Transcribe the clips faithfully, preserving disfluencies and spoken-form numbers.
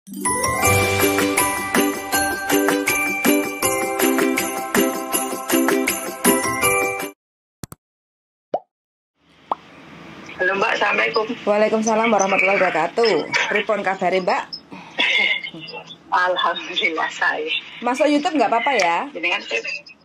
Halo Mbak, Assalamualaikum. Waalaikumsalam warahmatullahi wabarakatuh. Pripun kabare Mbak? Alhamdulillah saya. Masuk YouTube nggak apa-apa ya? Jenengan sih?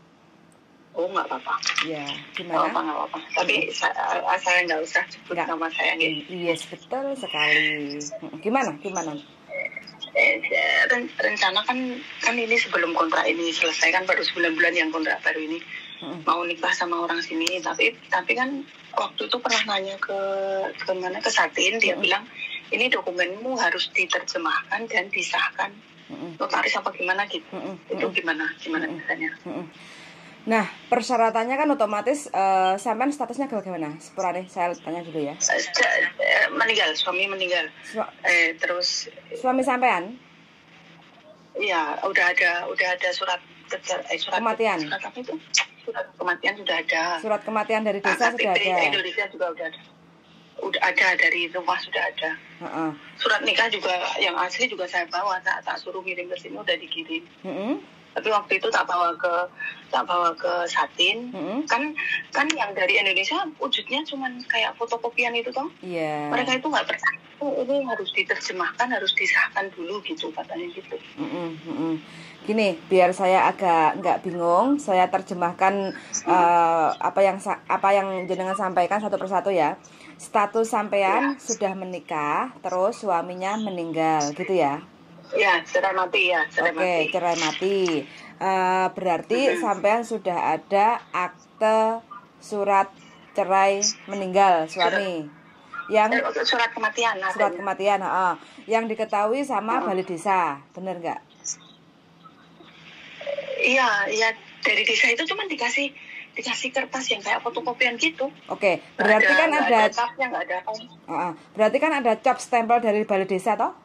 Oh nggak apa-apa. Ya, Nggak gimana? apa nggak apa. Tapi saya, saya nggak usah sebut Nggak. nama saya gitu. Yes, betul sekali. Gimana? Gimana? Eh, ren- rencana kan kan ini sebelum kontrak ini selesai kan baru sembilan bulan yang kontrak baru ini Mm-mm. mau nikah sama orang sini, tapi tapi kan waktu itu pernah nanya ke ke mana ke Satin, dia Mm-mm. bilang ini dokumenmu harus diterjemahkan dan disahkan Mm-mm. notaris apa gimana gitu. Mm-mm. Itu Mm-mm. gimana gimana Mm-mm. caranya? Mm-mm. Nah, persyaratannya kan otomatis eh, sampean statusnya bagaimana? Sepurane saya tanya dulu ya. Eh, eh, meninggal, suami meninggal. Su- Eh terus suami sampean iya udah ada udah ada surat kerja- eh, surat Kematian. surat apa itu? Surat kematian sudah ada. surat kematian dari desa K T P sudah ada. Indonesia juga udah ada. Udah ada dari rumah sudah ada. Heeh. Surat nikah juga yang asli juga saya bawa, tak tak suruh kirim ke sini udah dikirim. Heeh. Tapi waktu itu tak bawa ke tak bawa ke Satin. Heeh. Kan kan yang dari Indonesia wujudnya cuman kayak fotokopian itu toh. Iya. Mereka itu nggak percaya. Oh, ini harus diterjemahkan, harus disahkan dulu gitu katanya gitu. Mm-mm, mm-mm. Gini, biar saya agak nggak bingung, saya terjemahkan eh, apa yang sa- apa yang jenengan sampaikan satu persatu ya. Status sampean sudah menikah, terus suaminya meninggal, gitu ya? Ya, cerai mati ya, cerai Oke, mati. cerai mati. Eh, berarti Mm-mm. sampean sudah ada akte surat cerai meninggal suami, yang Eh, surat kematian. surat adanya. kematian, heeh, yang diketahui sama Mm-mm. balai desa, bener nggak? Iya, iya dari desa itu cuma dikasih dikasih kertas yang kayak fotokopian gitu. Oke, Nggak berarti kan nggak ada, ada tapnya, nggak ada. uh, berarti kan ada cap stempel dari balai desa toh?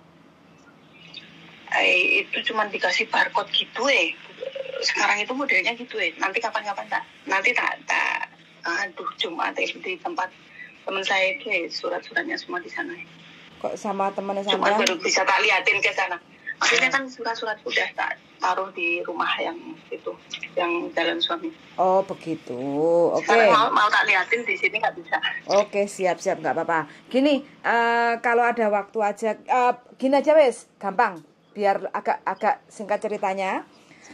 Eh, itu cuma dikasih barcode gitu eh. Sekarang itu modelnya gitu eh. Nanti kapan-kapan tak, nanti tak tak. Aduh, Jumat eh, di tempat teman saya itu eh, surat-suratnya semua di sana. Eh. Kok sama temannya Jumat sampean? baru bisa tak liatin ke sana. Maksudnya kan surat-surat udah tak taruh di rumah yang itu, yang jalan suami. Oh begitu, oke. Sekarang mau, mau tak liatin di sini nggak bisa. Oke, siap-siap, nggak apa-apa. Gini, eh, kalau ada waktu aja, eh, gini aja wes, gampang. Biar agak-agak singkat ceritanya.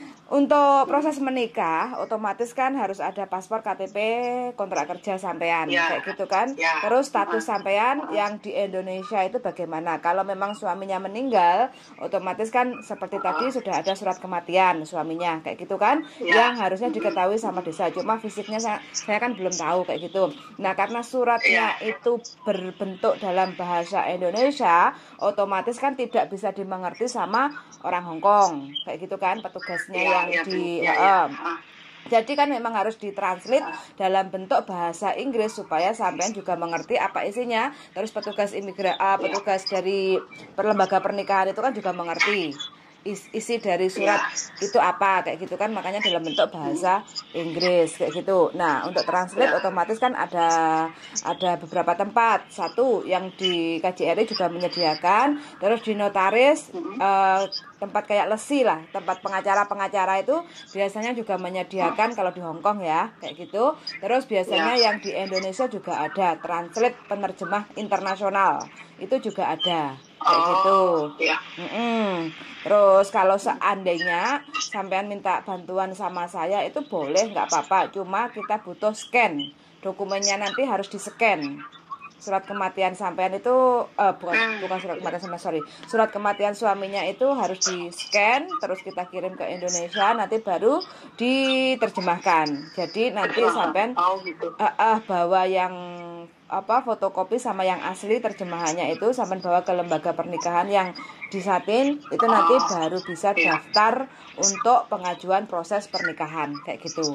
Untuk proses menikah, otomatis kan harus ada paspor, K T P, kontrak kerja sampean, Ya. kayak gitu kan. Ya. Terus status Uh-huh. sampean yang di Indonesia itu bagaimana? Kalau memang suaminya meninggal, otomatis kan seperti tadi sudah ada surat kematian suaminya, kayak gitu kan. Ya. Yang harusnya diketahui sama desa. Cuma fisiknya saya, saya kan belum tahu kayak gitu. Nah, karena suratnya Ya. itu berbentuk dalam bahasa Indonesia, otomatis kan tidak bisa dimengerti sama orang Hong Kong, kayak gitu kan, petugasnya Ya, yang ya, di ya, ya. eh, Ah. jadi kan memang harus ditranslate dalam bentuk bahasa Inggris supaya sampean juga mengerti apa isinya. Terus petugas imigra, ah, petugas dari lembaga pernikahan itu kan juga mengerti is- isi dari surat itu apa, kayak gitu kan. Makanya dalam bentuk bahasa Inggris kayak gitu. Nah, untuk translate otomatis kan ada ada beberapa tempat. Satu yang di K J R I juga menyediakan, terus di notaris eh, tempat kayak Lesi lah, tempat pengacara-pengacara itu biasanya juga menyediakan kalau di Hong Kong ya, kayak gitu. Terus biasanya Ya. yang di Indonesia juga ada translate penerjemah internasional, itu juga ada, kayak gitu. Oh, ya. Mm-mm. Terus kalau seandainya sampean minta bantuan sama saya itu boleh, nggak apa-apa. Cuma kita butuh scan dokumennya, nanti harus di scan. Surat kematian sampean itu eh, bukan bukan surat kematian sama sorry surat kematian suaminya itu harus di scan, terus kita kirim ke Indonesia, nanti baru diterjemahkan. Jadi nanti sampean Oh, gitu. eh, eh, bawa yang apa fotokopi sama yang asli terjemahannya itu sampean bawa ke lembaga pernikahan yang di Satin, itu nanti baru bisa daftar untuk pengajuan proses pernikahan, kayak gitu.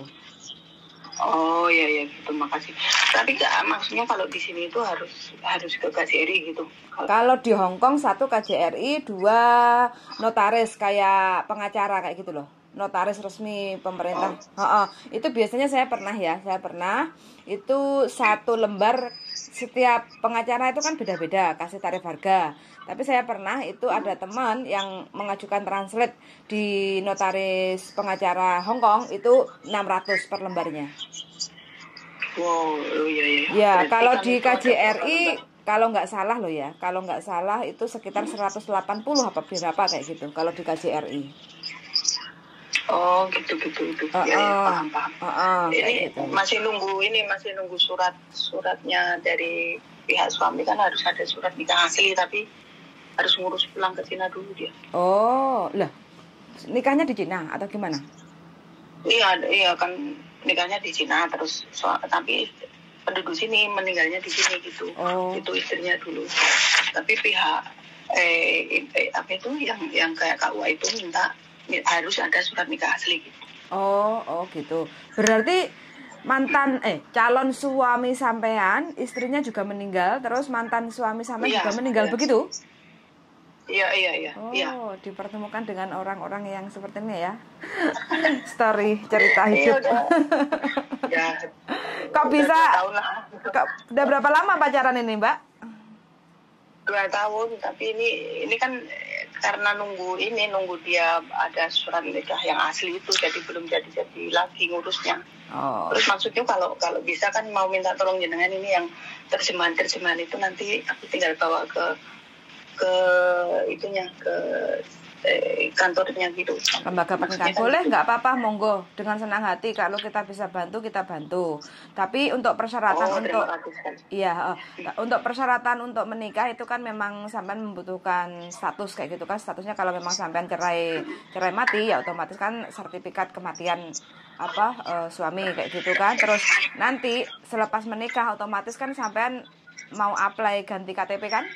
Oh, ya, ya, gitu. Makasih. Tapi Kak, maksudnya kalau di sini itu harus harus ke K J R I gitu. Kalau- Kalau di Hong Kong satu K J R I, dua notaris kayak pengacara kayak gitu loh. notaris resmi pemerintah. Oh. Oh, oh. Itu biasanya saya pernah ya, saya pernah itu satu lembar, setiap pengacara itu kan beda-beda kasih tarif harga. Tapi saya pernah itu ada teman yang mengajukan translate di notaris pengacara Hong Kong itu enam ratus per lembarnya. Wow, oh iya iya. Ya, Berarti kalau kan di itu K J R I ada kalau nggak salah loh ya, kalau nggak salah itu sekitar seratus delapan puluh apa berapa kayak gitu kalau di K J R I. Oh gitu gitu gitu. Uh, Ya, ya uh, paham paham. uh, uh, Ini gitu. masih nunggu ini masih nunggu surat suratnya dari pihak suami, kan harus ada surat nikah asli tapi harus ngurus pulang ke Cina dulu dia. Oh, lah nikahnya di Cina atau gimana? Iya iya kan nikahnya di Cina terus so, tapi penduduk sini meninggalnya di sini gitu. Oh. Itu istrinya dulu. Tapi pihak eh, eh apa itu yang yang kayak K U A itu minta harus ada surat nikah asli gitu. Oh, oh gitu. Berarti mantan eh calon suami sampean istrinya juga meninggal, terus mantan suami sampean Iya, juga meninggal iya. begitu? Iya iya iya. Oh, iya. dipertemukan dengan orang-orang yang seperti ini ya. Story cerita Iya, hidup. udah. Ya, Kok bisa? dua tahun lah. Kok, udah berapa lama pacaran ini, Mbak? Dua tahun, tapi ini ini kan eh, karena nunggu ini nunggu dia ada surat nikah yang asli itu, jadi belum jadi-jadi lagi ngurusnya. Oh. Terus maksudnya kalau kalau bisa kan mau minta tolong jenengan ini yang terjemahan-terjemahan itu nanti aku tinggal bawa ke ke itunya ke eh, kantornya gitu. Lembaga pernikahan boleh, nggak apa-apa, monggo, dengan senang hati. Kalau kita bisa bantu, kita bantu. Tapi untuk persyaratan Oh, untuk terima kasih sekali. iya, eh, untuk persyaratan untuk menikah itu kan memang sampean membutuhkan status kayak gitu kan. Statusnya kalau memang sampean cerai cerai mati ya otomatis kan sertifikat kematian apa eh, suami kayak gitu kan. Terus nanti selepas menikah otomatis kan sampean mau apply ganti K T P kan?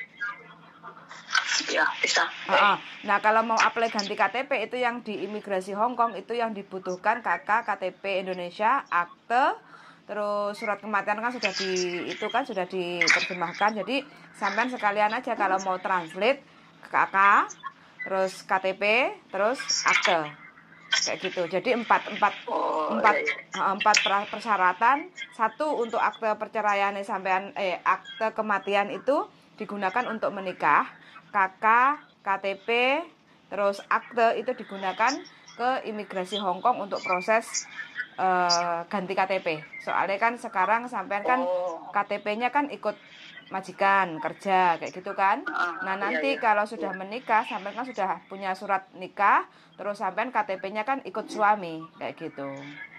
Ya, bisa. Uh-uh. Nah, kalau mau apply ganti K T P itu yang di imigrasi Hong Kong itu yang dibutuhkan K K, K T P Indonesia, akte, terus surat kematian kan sudah di itu kan sudah diterjemahkan. Jadi sampean sekalian aja kalau mau translate K K, terus K T P, terus akte. Kayak gitu. Jadi empat empat Oh, empat iya, iya. uh, empat persyaratan. Satu untuk akte perceraian sampean eh akte kematian itu digunakan untuk menikah. K K, K T P, terus akte itu digunakan ke imigrasi Hong Kong untuk proses uh, ganti K T P. Soalnya kan sekarang sampean kan Oh. K T P-nya kan ikut majikan kerja kayak gitu kan. Ah, Nah, iya, nanti iya. kalau sudah menikah sampean kan sudah punya surat nikah, terus sampean K T P-nya kan ikut suami kayak gitu.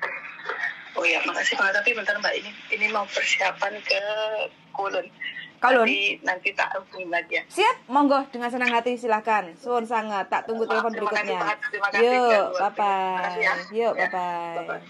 Oh ya, makasih banget. Tapi bentar Mbak, ini ini mau persiapan ke Kulon. Kulon? Nanti, nanti tak hubungi lagi ya. Siap, monggo dengan senang hati silakan. Suwun sangat, tak tunggu telepon Terima kasih berikutnya. banget, terima kasih. Yuk, Terima bye bye. kasih ya. Yuk, Ya, bye bye. bye-bye.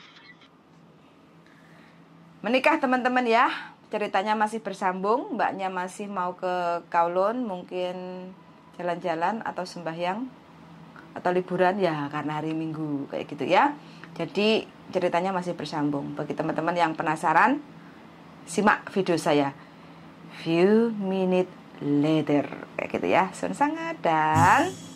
Menikah teman-teman ya. Ceritanya masih bersambung, mbaknya masih mau ke Kowloon, mungkin jalan-jalan atau sembahyang atau liburan ya karena hari Minggu kayak gitu ya. Jadi ceritanya masih bersambung. Bagi teman-teman yang penasaran, simak video saya. Few minute later kayak gitu ya. Sun sangat dan